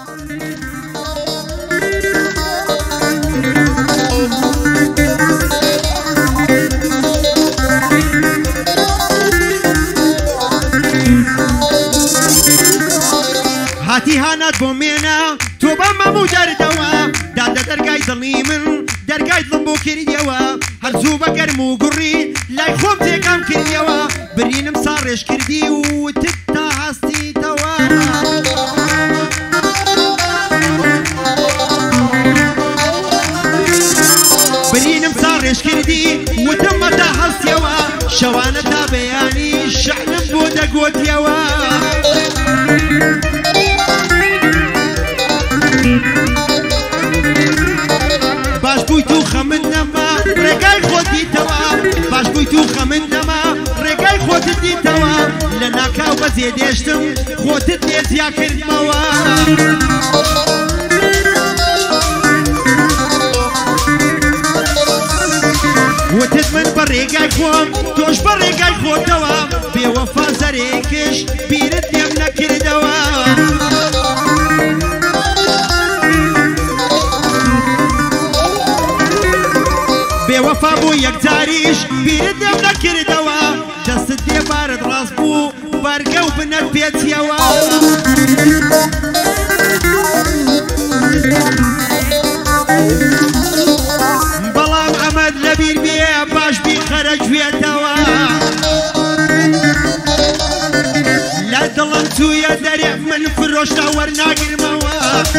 هاتی هانات بۆ مێنا تۆ بە مەموو دەردەوە دادە دەرگای دڵی من دەرگای دڵم بۆ کردیەوە هەرزوو بە گەرم و گوڕی لای خۆم تێکام کردیەوە برینم ساڕێژ کردی و تت تا هەستیتەوە برینم ساڕێژ کردی وتممە تا هەستیەوە شەوانە تا بەیانی شەحنم بۆ دەگۆتیەوە باش بووی تو خەمن نەما ڕێگای خۆت دیتەوە باش بووی تو خەمن نەما ڕێگای خۆتت دیتەوە لە ناکاو بەجێ دێشتم خۆتت لێزیا کردمەوە وتت من بە ڕێگای خۆم تۆش بە ڕێگای خۆتەوە بێوەفا زەرێکش بیرت لێم نەکردەوە بێوەفا بوو یەکجاریش بیرت لێم نەکردەوە دەستت دێبارت ڕاست بوو بەرگە و بنەت پێچیەوە بەڵام ئەمەد لەبیر بێ باش بیخەرە گوێتەوە لە دڵم چوویە دەرێ من فرۆشتە وەرناگرمەوە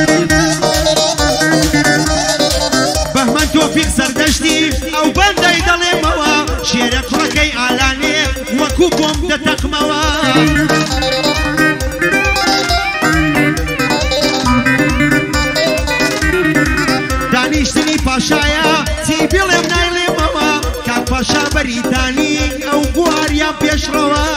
بەهمەن تۆفیق سەردەشتی ئەو بەندەی دەڵێمەوە شێرە کوڕەکەی ئالانێ وەکوو بۆم دەتەقمەوە دانیشتنی پاشایە چی بڵێم نایڵێمەوە کاک پاشا بەریتانی ئەو بواریا پێشڕەوە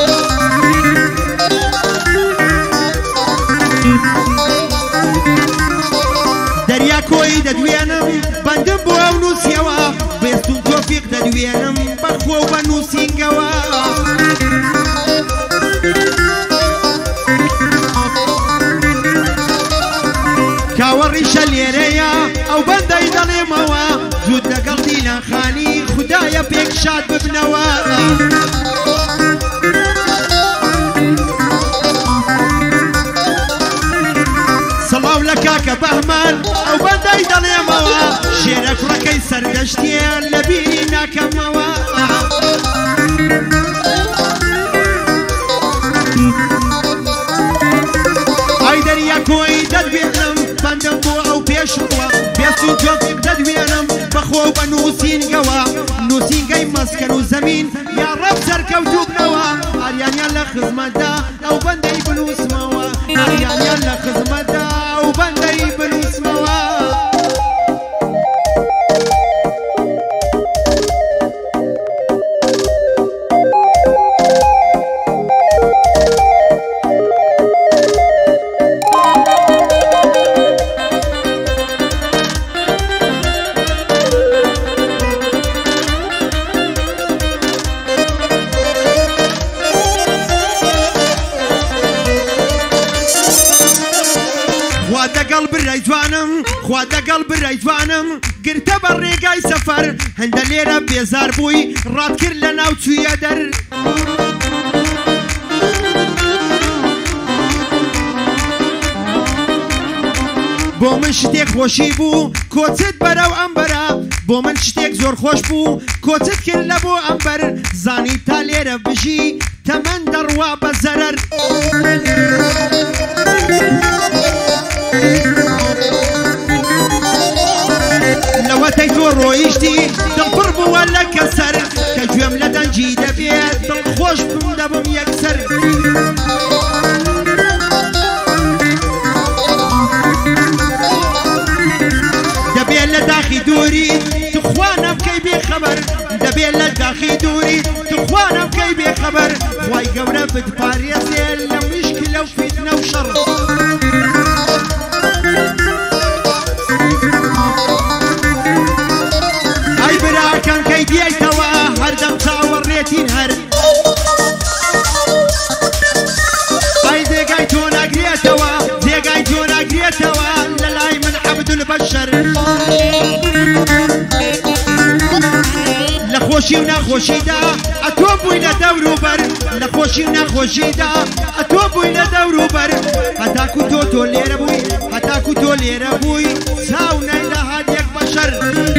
دەریا کۆی دەدوێنم بەندم بۆ ئەو نووسیەوە بێستون تۆفیق دەدوێنم بەخۆ و بە نووسینگەوە کاوەڕیشە لێرەیە ئەو بەندەی دەڵێمەوە زود لەگەڵ دیلانخانی خودایە پێک شاد ببنەوە سەڵاو لە کاکە بەهمان ئەو بەندەی دەڵێمەوە شێرە کوڕەکەی سەردەشتیان لە بیری ناکەمەوە ئای دەریا کۆی دەدوێنم بەندەم بۆ ئەو پێشڕوە بێست و جۆفیق دەدوێنم بەخۆ بە نووسینگەوە نووسینگەی مەسکەن و زەمین یا ڕەب سەرکەوتوو بنەوە ئاریانیان لە خزمەتدا ئەو بەندەی بنووسمەوە ئاریانیان لە خزمەتدا ئەو بەندەی بنووسمەوە خوا دەگەڵ برای جوانم گرتە بە ڕێگای سەفەر هەندە لێرە بێزار بووی ڕات کرد لە ناو چوویە دەر بۆ من شتێک خۆشی بوو کۆچت بەرەو ئەمبەرە بۆ من شتێک زۆر خۆش بوو کۆچت کرد لە بۆ ئەمبەر زانی تا لێرە بژی تەمەن دەڕوا بە زەرەر لەوەتەی تۆ ڕۆیشتی دڵپڕ بووە لە کەسەر کە گوێم لە دەنجی دەبێت دڵخۆش بم دەبم یەکسەر دەبێت لە داخی دووری تخوانە بکەی بێخەبەر دەبێت لە داخی دووری تخوانە بکەی بێخەبەر خوای گەورە بتپارێزێ لە مشکلە و فیتنە و شەڕ براکەم کەی دیایتەوە هەردەم چاوەڕێتین هەر ئای جێگای تۆ ناگرێتەوە جێگای تۆ ناگرێت بێتەوە لەلای من عەبد البەشەر لە خۆشی و ناخۆشیدا ئەتۆ بووی لە دەور و بەر لە خۆشی و ناخۆشیدا ئەتۆ بووی لە دەور و بەر هەتاکو تۆ لێرە بووی هەتاکو تۆ لێرە بووی چاو نەیدا هات یەک بەشەر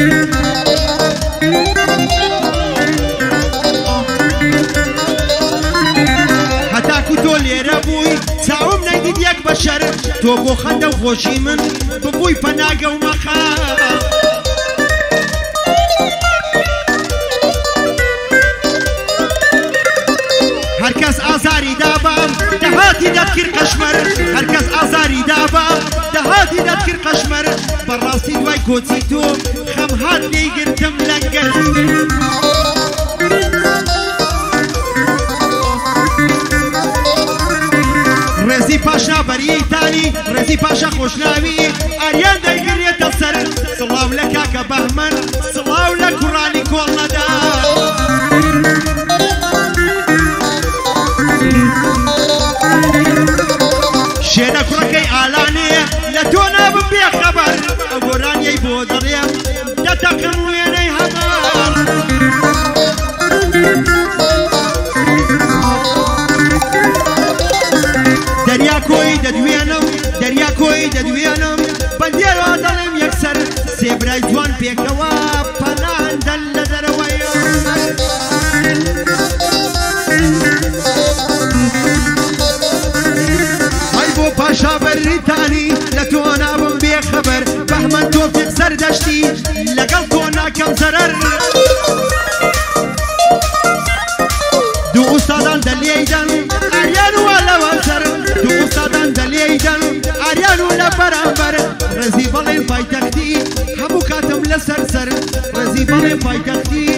هەتاکو تۆ لێرە بووی چاوم نەیدید یەک بەشەر تۆ بۆ خەندە و خۆشی من ببووی پەناگە و مەخاب هەرکەس ئازاری دابام دەهاتی دەتکرد قەشمەر هەرکەس ئازاری دابام دەهاتی دەتکرد قەشمەر بەڕاستی دوای کۆچی تۆ خەم هات لێیگرتم لەنگەر ڕێزی پاشا بەریتانی ڕێزی پاشا خۆشناوی ئاریان دەیگرێتە سەر سڵاو لە کاکە بەهمەن سڵاو لە کوڕانی کۆڵنەدا شێنە کوڕەکەی ئالانەیە لە تۆ نابم بێ خەبەر ئەو گۆرانیەی بۆ دەڕێم دەتەقم وێنەی هەبار دەریا کۆی دەدوێنم دەریا کۆی دەدوێنم بەندێرەوە دەڵێم یەکسەر سێبرای جوان پێکەوە پەناندەن لە دەرەوەیە پاشا بەریتانی لە تۆ نابم بێ خەبەر بەهمەن تۆ فێک سەردەشتی لەگەڵ تۆ ناکەم زەرەر دوو ئوستادان دەلێیدەن ئاریان وە لەوە سەر دوو ئوستادان دەلێیدەن ئاریان و لە بەرامبەر ڕێزی بەڵێن پایتەختی هەموو کاتم لەسەر سەر ڕێزی بەڵێن پایتەختی